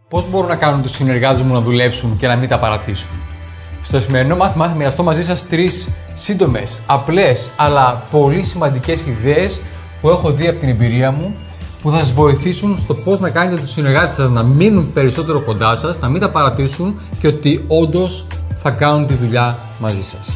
Πώς μπορούν να κάνουν τους συνεργάτες μου να δουλέψουν και να μην τα παρατήσουν? Στο σημερινό μάθημα θα μοιραστώ μαζί σας 3 σύντομες, απλές αλλά πολύ σημαντικές ιδέες που έχω δει από την εμπειρία μου, που θα σας βοηθήσουν στο πώς να κάνετε τους συνεργάτες σας να μείνουν περισσότερο κοντά σας, να μην τα παρατήσουν και ότι όντως θα κάνουν τη δουλειά μαζί σας.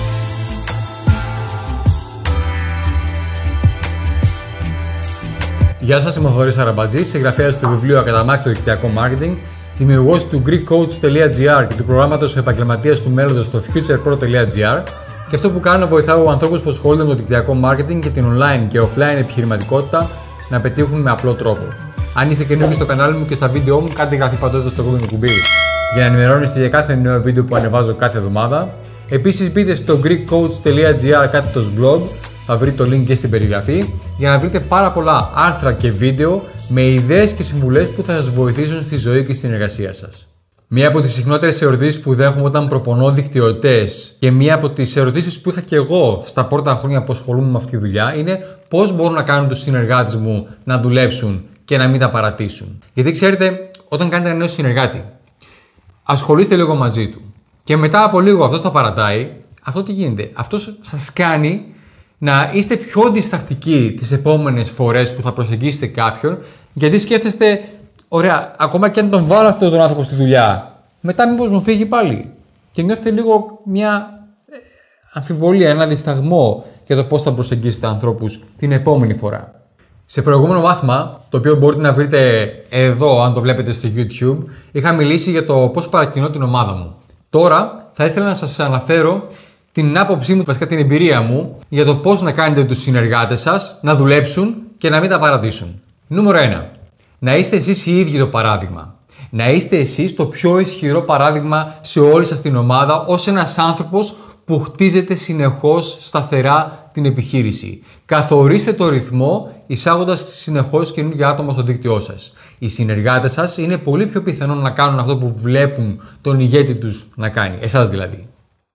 Γεια σας, είμαι ο Θοδωρής Αραμπατζής, συγγραφέας του βιβλίου Ακαταμάχητο Δικτυακό Μάρκετινγκ, δημιουργός του GreekCoach.gr και του προγράμματος Επαγγελματίας του Μέλλοντος στο futurepro.gr, και αυτό που κάνω, βοηθάω ανθρώπους που ασχολούνται με το δικτυακό marketing και την online και offline επιχειρηματικότητα να πετύχουν με απλό τρόπο. Αν είστε καινούργιοι στο κανάλι μου και στα βίντεο μου, κάντε εγγραφή παντού στο κόκκινο κουμπί για να ενημερώνεστε για κάθε νέο βίντεο που ανεβάζω κάθε εβδομάδα. Επίσης, μπείτε στο GreekCoach.gr/blog, θα βρείτε το link και στην περιγραφή, για να βρείτε πάρα πολλά άρθρα και βίντεο με ιδέες και συμβουλές που θα σας βοηθήσουν στη ζωή και στην εργασία σας. Μία από τις συχνότερες ερωτήσεις που δέχομαι όταν προπονώ δικτυωτές και μία από τις ερωτήσεις που είχα και εγώ στα πρώτα χρόνια που ασχολούμαι με αυτή τη δουλειά είναι πώς μπορούν να κάνουν τους συνεργάτες μου να δουλέψουν και να μην τα παρατήσουν. Γιατί ξέρετε, όταν κάνετε ένα νέο συνεργάτη, ασχολείστε λίγο μαζί του και μετά από λίγο αυτός τα παρατάει, αυτό τι γίνεται? Αυτός σας κάνει να είστε πιο διστακτικοί τις επόμενες φορές που θα προσεγγίσετε κάποιον, γιατί σκέφτεστε, ωραία, ακόμα και αν τον βάλω αυτόν τον άνθρωπο στη δουλειά, μετά μήπως μου φύγει πάλι? Και νιώθετε λίγο μια αμφιβολία, ένα δισταγμό για το πώς θα προσεγγίσετε ανθρώπους την επόμενη φορά. Σε προηγούμενο μάθημα, το οποίο μπορείτε να βρείτε εδώ αν το βλέπετε στο YouTube, είχα μιλήσει για το πώς παρακινώ την ομάδα μου. Τώρα θα ήθελα να σας αναφέρω την άποψή μου, βασικά την εμπειρία μου, για το πώς να κάνετε τους συνεργάτες σας να δουλέψουν και να μην τα παρατήσουν. Νούμερο 1. Να είστε εσείς οι ίδιοι το παράδειγμα. Να είστε εσείς το πιο ισχυρό παράδειγμα σε όλη σας την ομάδα, ως ένας άνθρωπος που χτίζετε συνεχώς σταθερά την επιχείρηση. Καθορίστε το ρυθμό, εισάγοντας συνεχώς καινούργια άτομα στο δίκτυό σας. Οι συνεργάτες σας είναι πολύ πιο πιθανό να κάνουν αυτό που βλέπουν τον ηγέτη τους να κάνει, εσάς δηλαδή.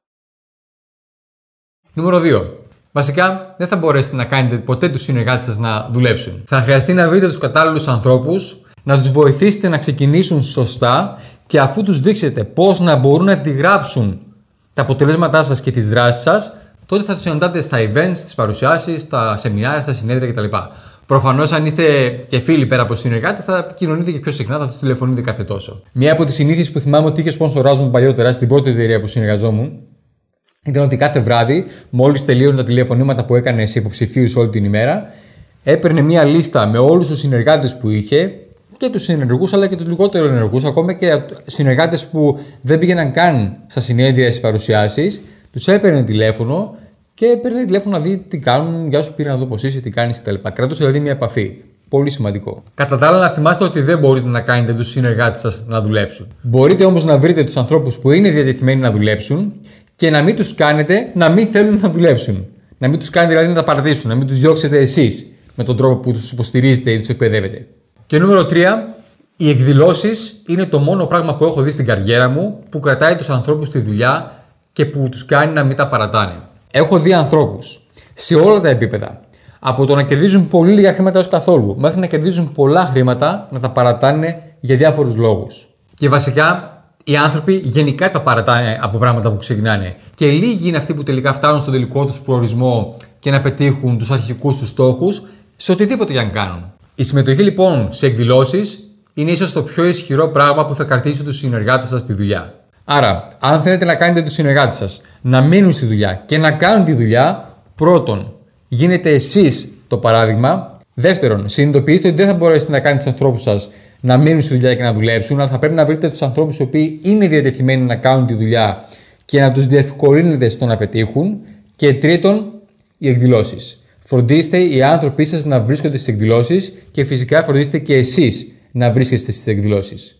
Νούμερο 2. Βασικά, δεν θα μπορέσετε να κάνετε ποτέ τους συνεργάτες σας να δουλέψουν. Θα χρειαστεί να βρείτε τους κατάλληλους ανθρώπους, να τους βοηθήσετε να ξεκινήσουν σωστά και αφού τους δείξετε πώς να μπορούν να αντιγράψουν τα αποτελέσματά σας και τις δράσεις σας, τότε θα τους συναντάτε στα events, στις παρουσιάσεις, στα σεμινάρια, στα συνέδρια κτλ. Προφανώς, αν είστε και φίλοι πέρα από συνεργάτες, θα επικοινωνείτε και πιο συχνά, θα τους τηλεφωνείτε κάθε τόσο. Μία από τις συνήθειες που θυμάμαι ότι είχε σπονσοράζ μου παλιότερα στην πρώτη εταιρεία που συνεργαζόμουν ήταν ότι κάθε βράδυ, μόλις τελείωναν τα τηλεφωνήματα που έκανε σε υποψηφίους όλη την ημέρα, έπαιρνε μία λίστα με όλους τους συνεργάτες που είχε, και τους ενεργούς αλλά και τους λιγότερο ενεργούς, ακόμα και συνεργάτες που δεν πήγαιναν καν στα συνέδρια, στις παρουσιάσεις, τους έπαιρνε τηλέφωνο και έπαιρνε τηλέφωνο να δει τι κάνουν, γεια σου, πήρα να δω πώς είσαι, τι κάνεις κτλ. Κράτωσε δηλαδή μια επαφή. Πολύ σημαντικό. Κατά τα άλλα, να θυμάστε ότι δεν μπορείτε να κάνετε τους συνεργάτες σας να δουλέψουν. Μπορείτε όμως να βρείτε τους ανθρώπους που είναι διατεθειμένοι να δουλέψουν και να μην τους κάνετε να μην θέλουν να δουλέψουν. Να μην τους κάνετε δηλαδή να τα παρατήσουν, να μην τους διώξετε εσείς με τον τρόπο που τους υποστηρίζετε ή τους εκπαιδεύετε. Και νούμερο 3, οι εκδηλώσεις είναι το μόνο πράγμα που έχω δει στην καριέρα μου που κρατάει τους ανθρώπους στη δουλειά και που τους κάνει να μην τα παρατάνε. Έχω δει ανθρώπους σε όλα τα επίπεδα, από το να κερδίζουν πολύ λίγα χρήματα έως καθόλου, μέχρι να κερδίζουν πολλά χρήματα να τα παρατάνε για διάφορους λόγους. Και βασικά, οι άνθρωποι γενικά τα παρατάνε από πράγματα που ξεκινάνε. Και λίγοι είναι αυτοί που τελικά φτάνουν στον τελικό τους προορισμό και να πετύχουν τους αρχικούς τους στόχους σε οτιδήποτε για να κάνουν. Η συμμετοχή λοιπόν σε εκδηλώσεις είναι ίσως το πιο ισχυρό πράγμα που θα κρατήσει τους συνεργάτες σας στη δουλειά. Άρα, αν θέλετε να κάνετε τους συνεργάτες σας να μείνουν στη δουλειά και να κάνουν τη δουλειά, πρώτον, γίνετε εσείς το παράδειγμα. Δεύτερον, συνειδητοποιήστε ότι δεν θα μπορέσετε να κάνετε τους ανθρώπους σας να μείνουν στη δουλειά και να δουλέψουν, αλλά θα πρέπει να βρείτε τους ανθρώπους οι οποίοι είναι διατεθειμένοι να κάνουν τη δουλειά και να τους διευκολύνετε στο να πετύχουν. Και τρίτον, οι εκδηλώσεις. Φροντίστε οι άνθρωποι σας να βρίσκονται στις εκδηλώσεις και φυσικά φροντίστε και εσείς να βρίσκεστε στις εκδηλώσεις.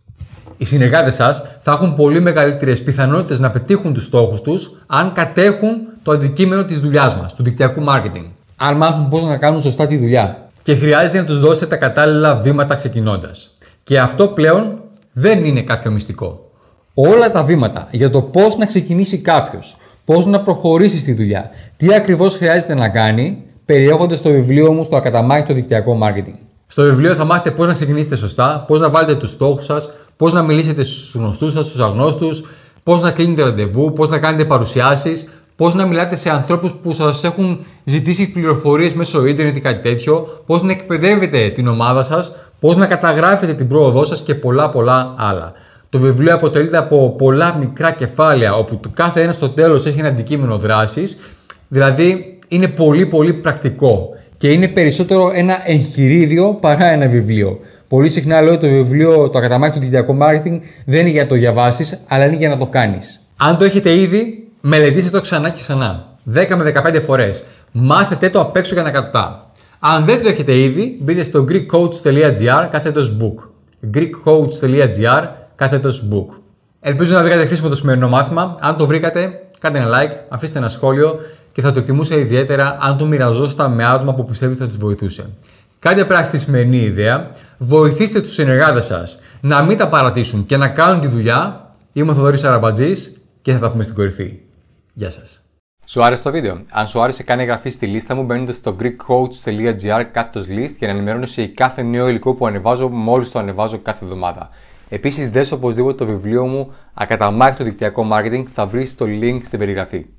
Οι συνεργάτες σας θα έχουν πολύ μεγαλύτερες πιθανότητες να πετύχουν τους στόχους τους αν κατέχουν το αντικείμενο της δουλειάς μας, του δικτυακού marketing. Αν μάθουν πώς να κάνουν σωστά τη δουλειά. Και χρειάζεται να τους δώσετε τα κατάλληλα βήματα ξεκινώντας. Και αυτό πλέον δεν είναι κάποιο μυστικό. Όλα τα βήματα για το πώς να ξεκινήσει κάποιος, πώς να προχωρήσει στη δουλειά, τι ακριβώς χρειάζεται να κάνει, περιέχονται στο βιβλίο μου στο Ακαταμάχητο Δικτυακό Μάρκετινγκ. Στο βιβλίο θα μάθετε πώς να ξεκινήσετε σωστά, πώς να βάλετε τους στόχους σας, πώς να μιλήσετε στους γνωστούς σας, στους αγνώστους, πώς να κλείνετε ραντεβού, πώς να κάνετε παρουσιάσεις, πώς να μιλάτε σε ανθρώπους που σας έχουν ζητήσει πληροφορίες μέσω ίντερνετ ή κάτι τέτοιο, πώς να εκπαιδεύετε την ομάδα σας, πώς να καταγράφετε την πρόοδό σας και πολλά άλλα. Το βιβλίο αποτελείται από πολλά μικρά κεφάλαια, όπου το κάθε ένα στο τέλος έχει ένα αντικείμενο δράσης, δηλαδή είναι πολύ πρακτικό και είναι περισσότερο ένα εγχειρίδιο παρά ένα βιβλίο. Πολύ συχνά λέω ότι το βιβλίο, το ακαταμάχητο δικτυακό marketing, δεν είναι για να το διαβάσεις, αλλά είναι για να το κάνεις. Αν το έχετε ήδη, μελετήστε το ξανά και ξανά. 10 με 15 φορές. Μάθετε το απ' έξω και ανακατά. Αν δεν το έχετε ήδη, μπείτε στο greekcoach.gr/book. greekcoach.gr/book. Ελπίζω να βρήκατε χρήσιμο το σημερινό μάθημα. Αν το βρήκατε, κάντε ένα like, αφήστε ένα σχόλιο και θα το εκτιμούσα ιδιαίτερα αν το μοιραζόσασταν με άτομα που πιστεύετε θα τους βοηθούσε. Κάντε πράξη τη σημερινή ιδέα, βοηθήστε τους συνεργάτες σας να μην τα παρατήσουν και να κάνουν τη δουλειά. Είμαι ο Θοδωρής Αραμπατζής και θα τα πούμε στην κορυφή. Γεια σας. Σου άρεσε το βίντεο? Αν σου άρεσε, κάνε εγγραφή στη λίστα μου μπαίνοντας στο greekcoach.gr/list για να ενημερώνεσαι για κάθε νέο υλικό που ανεβάζω μόλις το ανεβάζω κάθε εβδομάδα. Επίσης, δες οπωσδήποτε το βιβλίο μου Ακαταμάχητο δικτυακό marketing, θα βρεις το link στην περιγραφή.